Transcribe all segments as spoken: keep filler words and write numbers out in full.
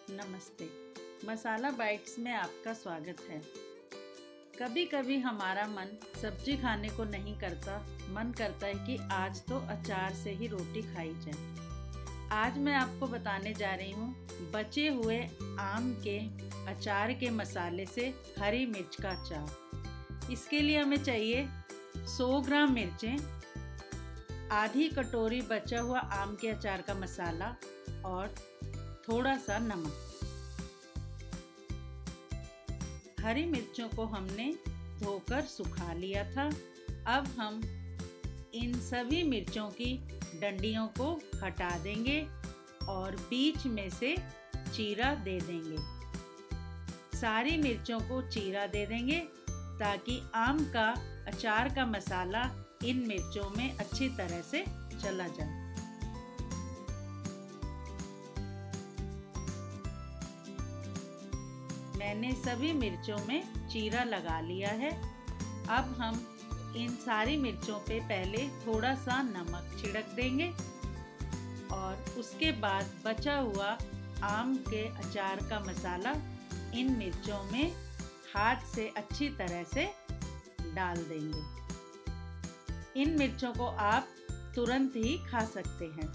नमस्ते। मसाला बाइट्स में आपका स्वागत है। कभी कभी हमारा मन सब्जी खाने को नहीं करता, मन करता है कि आज तो अचार से ही रोटी खाई जाए। आज मैं आपको बताने जा रही हूँ बचे हुए आम के अचार के मसाले से हरी मिर्च का अचार। इसके लिए हमें चाहिए सौ ग्राम मिर्चें, आधी कटोरी बचा हुआ आम के अचार का मसाला और थोड़ा सा नमक। हरी मिर्चों को हमने धोकर सुखा लिया था। अब हम इन सभी मिर्चों की डंडियों को हटा देंगे और बीच में से चीरा दे देंगे। सारी मिर्चों को चीरा दे देंगे ताकि आम का अचार का मसाला इन मिर्चों में अच्छी तरह से चला जाए। मैंने सभी मिर्चों में चीरा लगा लिया है। अब हम इन सारी मिर्चों पे पहले थोड़ा सा नमक छिड़क देंगे और उसके बाद बचा हुआ आम के अचार का मसाला इन मिर्चों में हाथ से अच्छी तरह से डाल देंगे। इन मिर्चों को आप तुरंत ही खा सकते हैं।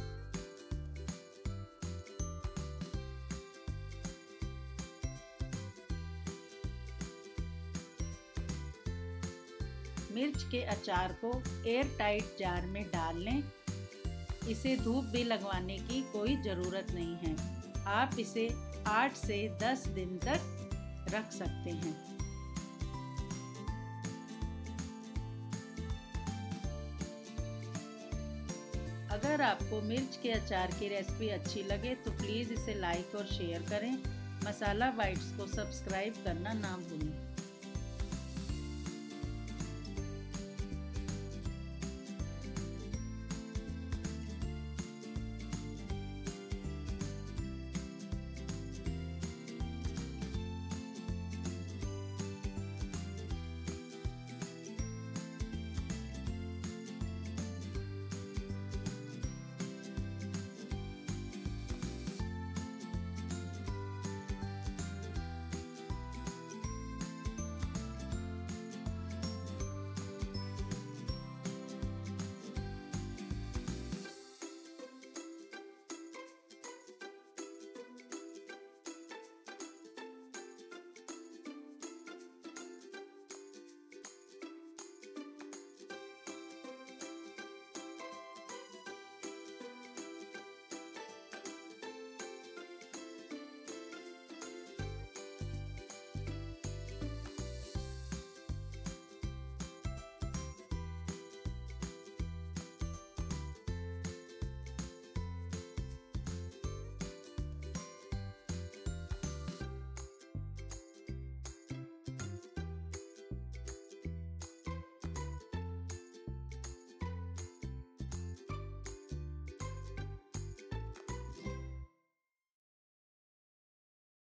मिर्च के अचार को एयर टाइट जार में डाल लें। इसे धूप भी लगवाने की कोई ज़रूरत नहीं है। आप इसे आठ से दस दिन तक रख सकते हैं। अगर आपको मिर्च के अचार की रेसिपी अच्छी लगे तो प्लीज़ इसे लाइक और शेयर करें। मसाला बाइट्स को सब्सक्राइब करना ना भूलें।